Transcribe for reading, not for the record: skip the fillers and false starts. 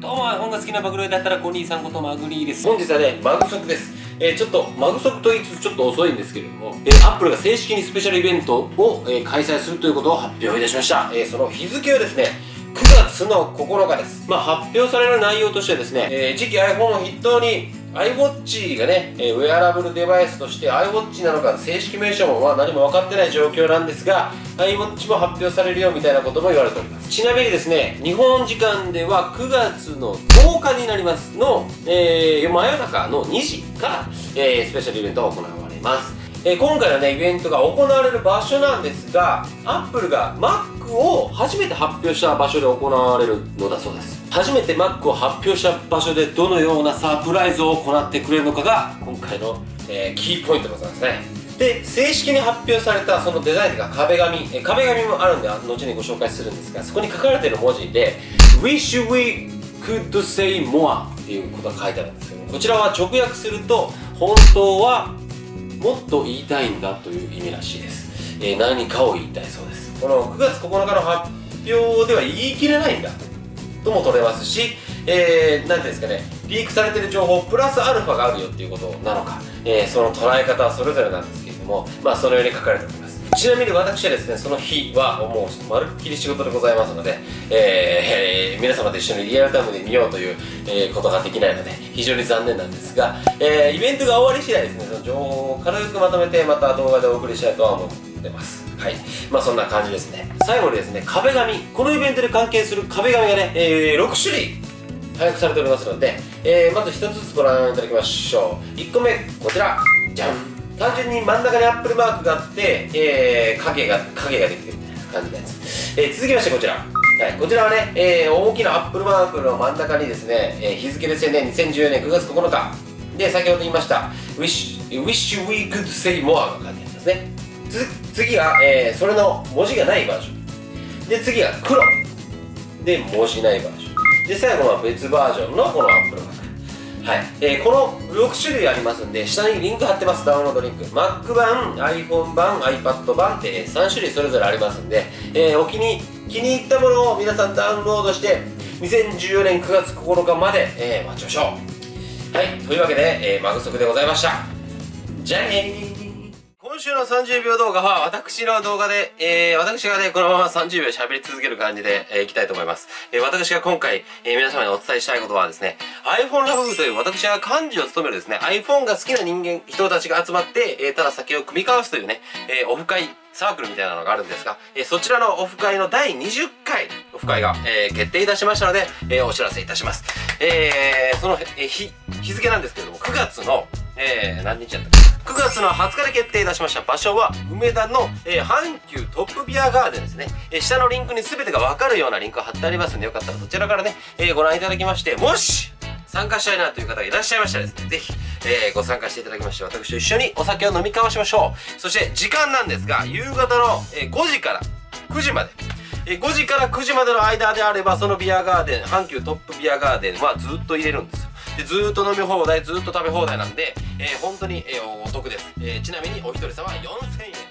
どうも、本が好きなマグロだったらコニーさんことマグリーです。本日はね、マグソクです。ちょっとマグソクと言いつつちょっと遅いんですけれども、アップルが正式にスペシャルイベントを、開催するということを発表いたしました。その日付はですね、9月の9日です。発表される内容としてはですね、次期 iPhone を筆頭に iWatch がね、ウェアラブルデバイスとして iWatch なのか正式名称も何も分かってない状況なんですが、 iWatch も発表されるよみたいなことも言われております。ちなみにですね、日本時間では9月の10日になりますの、真夜中の2時から、スペシャルイベントが行われます。今回のね、イベントが行われる場所なんですが、Apple が Mac を初めて発表した場所で行われるのだそうです。初めて Mac を発表した場所でどのようなサプライズを行ってくれるのかが今回の、キーポイントでございますね。で、正式に発表されたそのデザインが壁紙、壁紙もあるんで後にご紹介するんですが、そこに書かれている文字で Wish we could say more っていうことが書いてあるんですけども、こちらは直訳すると本当はもっと言いたいんだという意味らしいです。何かを言いたいそうです。この9月9日の発表では言い切れないんだとも取れますし、何ていうんですかね、リークされている情報プラスアルファがあるよっていうことなのか、その捉え方はそれぞれなんですけれども、そのように書かれております。ちなみに私はですね、その日はもうまるっきり仕事でございますので、皆様と一緒にリアルタイムで見ようという、ことができないので非常に残念なんですが、イベントが終わり次第ですね、その情報を軽くまとめてまた動画でお送りしたいとは思ってます。はい、そんな感じですね。最後にですね、壁紙、このイベントで関係する壁紙がね、6種類配布されておりますので、まず1つずつご覧いただきましょう。1個目こちら、じゃん。単純に真ん中にアップルマークがあって、影ができてるみたいな感じのやつ。続きましてこちら、はい、こちらはね、大きなアップルマークの真ん中にですね、日付ですよね、2014年9月9日で、先ほど言いました Wish we could say more が書いてありますね。次が、それの文字がないバージョンで、次が黒で文字ないバージョンで、最後は別バージョンのこのアップルマーク。はい、この6種類ありますんで、下にリンク貼ってます。ダウンロードリンク Mac 版、iPhone 版、iPad 版って3種類それぞれありますんで、気に入ったものを皆さんダウンロードして2014年9月9日まで、待ちましょう。はい、というわけで、マグソクでございました。じゃあねー。今週の30秒動画は私の動画で、私がね、このまま30秒喋り続ける感じで、いきたいと思います。私が今回、皆様にお伝えしたいことはですね、iPhone ラブ部という私が幹事を務めるですね、iPhone が好きな人たちが集まって、ただ酒を酌み交わすというね、オフ会サークルみたいなのがあるんですが、そちらのオフ会の第20回オフ会が、決定いたしましたので、お知らせいたします。その、日付なんですけれども、9月の、何日やったか9月の20日で決定いたしました。場所は梅田の、阪急トップビアガーデンですね。下のリンクに全てが分かるようなリンクが貼ってありますので、よかったらそちらからね、ご覧いただきまして、もし参加したいなという方がいらっしゃいましたらですね、ぜひ、ご参加していただきまして、私と一緒にお酒を飲み交わしましょう。そして時間なんですが、夕方の、5時から9時まで。5時から9時までの間であれば、そのビアガーデン、阪急トップビアガーデンはずっと入れるんですよ。で、ずーっと飲み放題、ずーっと食べ放題なんで、本当に、お得です。ちなみにお一人様は4000円。